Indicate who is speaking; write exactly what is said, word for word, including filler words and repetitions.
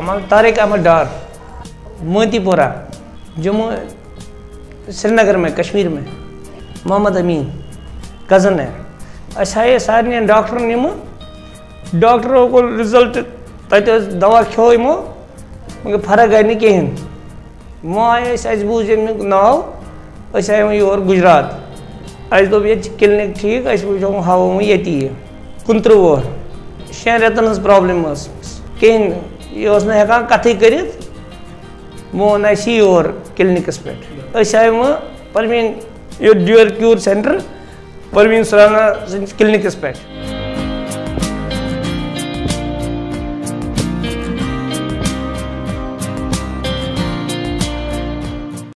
Speaker 1: طارق احمد ڈار موتی پورہ جموں سری نگر میں کشمیر میں محمد امین کزن ہے اس آئے سارے ڈاکٹر نم ڈاکٹروں کو رزلٹ تت دوا کھو یمو مگر فرق گئی نہیں کہین وہ آئے اس بوز امیک ناو اس آئے یور گجرات اس دوپ یہ کلنک ٹھیک اس وچھو ہاو یتی کنترہ وُہر شین رتن ہز پرابلم اس کہین یہ اس نے ہکان کتھی کرت وہ اون اس یور کلنکس پہ اس آئے وہ پروین یہ ڈیور کیور سینٹر پروین سرانا کلنکس پہ